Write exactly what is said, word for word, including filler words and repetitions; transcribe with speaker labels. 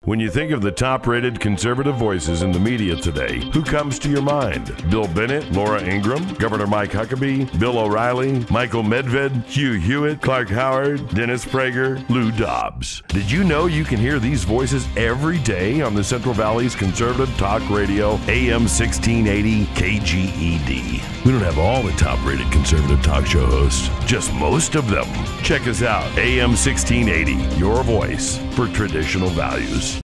Speaker 1: When you think of the top-rated conservative voices in the media today, who comes to your mind? Bill Bennett, Laura Ingraham, Governor Mike Huckabee, Bill O'Reilly, Michael Medved, Hugh Hewitt, Clark Howard, Dennis Prager, Lou Dobbs. Did you know you can hear these voices every day on the Central Valley's conservative talk radio, A M sixteen eighty K G E D? We don't have all the top-rated conservative talk show hosts, just most of them. Check us out, A M sixteen eighty, your voice for traditional values.